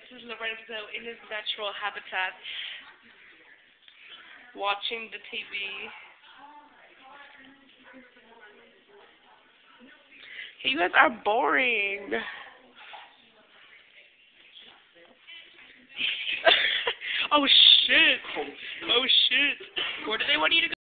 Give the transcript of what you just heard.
is Lorenzo in his natural habitat, watching the TV. Hey, you guys are boring. Oh shit! Oh shit! Where do they want you to go?